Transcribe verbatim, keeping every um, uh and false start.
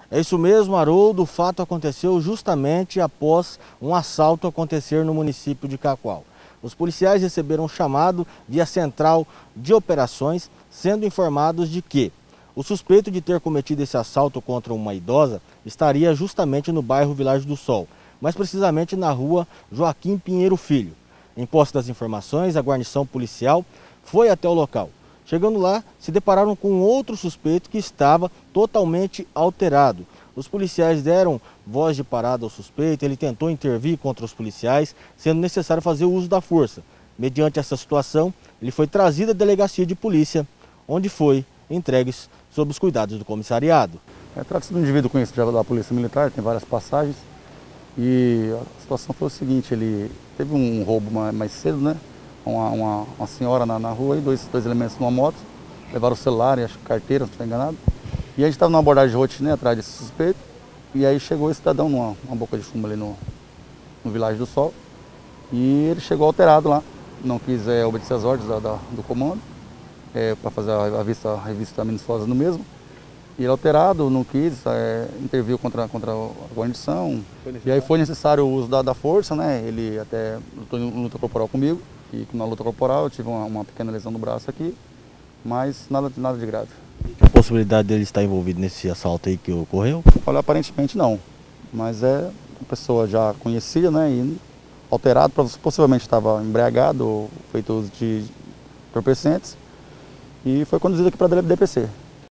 É isso mesmo, Haroldo. O fato aconteceu justamente após um assalto acontecer no município de Cacoal. Os policiais receberam um chamado via central de operações, sendo informados de que o suspeito de ter cometido esse assalto contra uma idosa estaria justamente no bairro Vilagem do Sol, mais precisamente na rua Joaquim Pinheiro Filho. Em posse das informações, a guarnição policial foi até o local. Chegando lá, se depararam com outro suspeito que estava totalmente alterado. Os policiais deram voz de parada ao suspeito, ele tentou intervir contra os policiais, sendo necessário fazer o uso da força. Mediante essa situação, ele foi trazido à delegacia de polícia, onde foi entregue sob os cuidados do comissariado. É, Trata-se de um indivíduo conhecido da Polícia Militar, tem várias passagens. E a situação foi o seguinte, ele teve um roubo mais cedo, né? Uma, uma, uma senhora na, na rua e dois, dois elementos numa moto, levaram o celular e acho que carteira, não estou enganado. E a gente estava numa abordagem de rotina atrás desse suspeito, e aí chegou esse cidadão numa uma boca de fumo ali no, no Vilagem do Sol, e ele chegou alterado lá, não quis é, obedecer as ordens da, da, do comando, é, para fazer a, a, vista, a revista minuciosa no mesmo. E ele alterado, não quis, é, interviu contra, contra a guarnição, e aí foi necessário o uso da, da força, né? Ele até lutou em luta corporal comigo, e na luta corporal eu tive uma, uma pequena lesão no braço aqui, mas nada, nada de grave. A possibilidade dele estar envolvido nesse assalto aí que ocorreu? Olha, aparentemente não, mas é uma pessoa já conhecida, né? E alterado, possivelmente estava embriagado ou feito uso de entorpecentes, e foi conduzido aqui para a D P C.